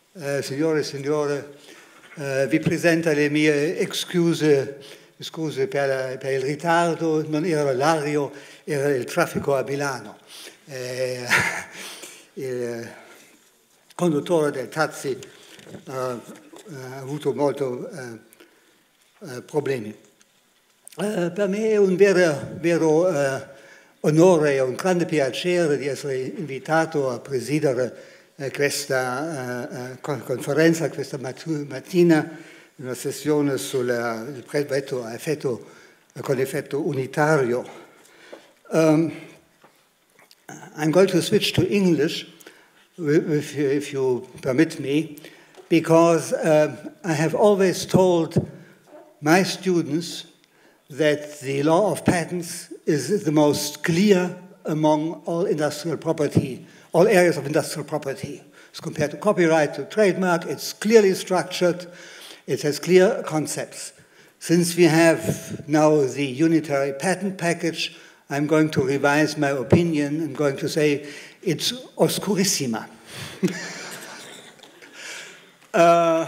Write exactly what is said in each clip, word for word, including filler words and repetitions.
Uh, signore e signore, uh, vi presento le mie excuse, scuse per, per il ritardo, non era l'orario, era il traffico a Milano. Eh, il conduttore del taxi uh, ha avuto molti uh, uh, problemi. Uh, per me è un vero, vero uh, onore e un grande piacere di essere invitato a presiedere questa uh, uh, conferenza questa mattina, una sessione sul brevetto a effetto, con effetto unitario. Um, I'm going to switch to English, if you, if you permit me, because uh, I have always told my students that the law of patents is the most clear among all industrial property, all areas of industrial property. As compared to copyright, to trademark, it's clearly structured, it has clear concepts. Since we have now the unitary patent package, I'm going to revise my opinion. I'm going to say it's oscurissima. uh,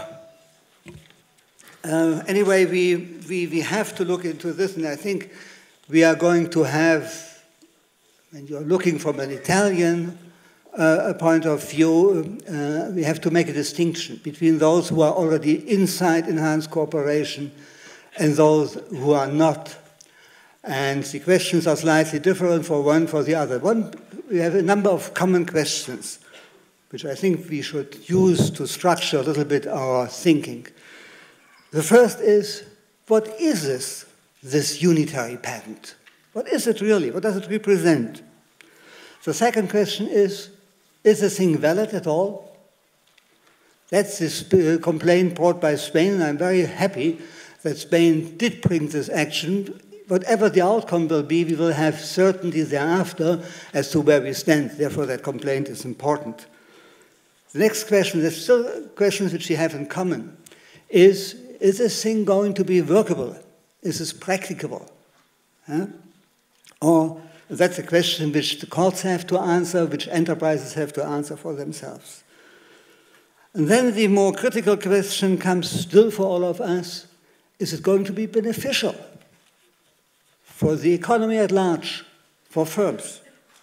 uh, anyway, we, we, we have to look into this, and I think we are going to have, when you're looking from an Italian uh, a point of view, uh, we have to make a distinction between those who are already inside enhanced cooperation and those who are not. And the questions are slightly different for one for the other. One, we have a number of common questions, which I think we should use to structure a little bit our thinking. The first is, what is this, this unitary patent? What is it really? What does it represent? The second question is, is the thing valid at all? That's the complaint brought by Spain, and I'm very happy that Spain did bring this action. Whatever the outcome will be, we will have certainty thereafter as to where we stand. Therefore, that complaint is important. The next question, there's still questions which we have in common, is, is this thing going to be workable? Is this practicable? Huh? Or that's a question which the courts have to answer, which enterprises have to answer for themselves. And then the more critical question comes still for all of us, is it going to be beneficial for the economy at large, for firms?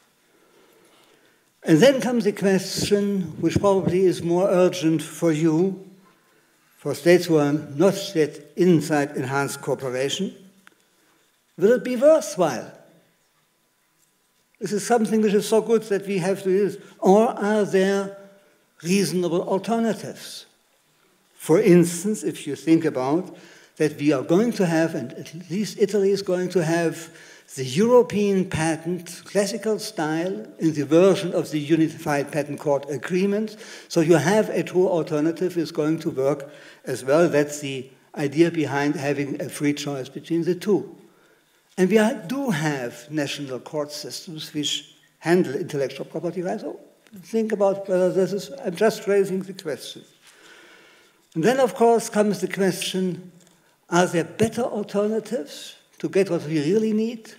And then comes the question, which probably is more urgent for you, for states who are not yet inside enhanced cooperation, will it be worthwhile? This is something which is so good that we have to use. Or are there reasonable alternatives? For instance, if you think about that we are going to have, and at least Italy is going to have, the European patent, classical style, in the version of the Unified Patent Court Agreement. So you have a true alternative is going to work as well. That's the idea behind having a free choice between the two. And we are, do have national court systems which handle intellectual property rights. So think about whether this is, I'm just raising the question. And then, of course, comes the question, are there better alternatives to get what we really need?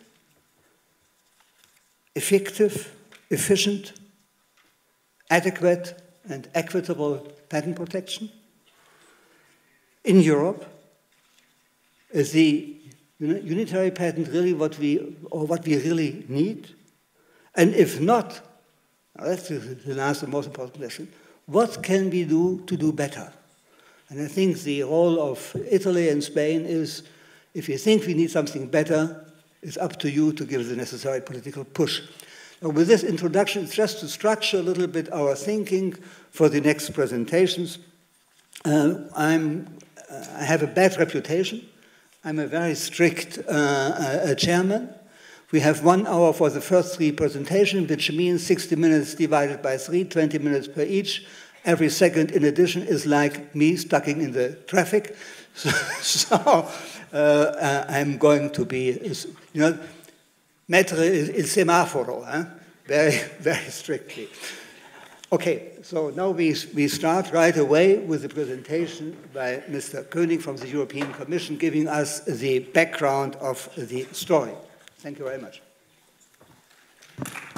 Effective, efficient, adequate, and equitable patent protection? In Europe, is the unitary patent really what we, or what we really need? And if not, that's the last and most important question, what can we do to do better? And I think the role of Italy and Spain is, if you think we need something better, it's up to you to give the necessary political push. Now, with this introduction, it's just to structure a little bit our thinking for the next presentations. Uh, I'm, uh, I have a bad reputation. I'm a very strict uh, uh, chairman. We have one hour for the first three presentations, which means sixty minutes divided by three, twenty minutes per each. Every second, in addition, is like me stuck in the traffic. So, so uh, uh, I'm going to be, you know, mettere il semaforo, eh? very, very strictly. Okay, so now we, we start right away with the presentation by Mister Koenig from the European Commission, giving us the background of the story. Thank you very much.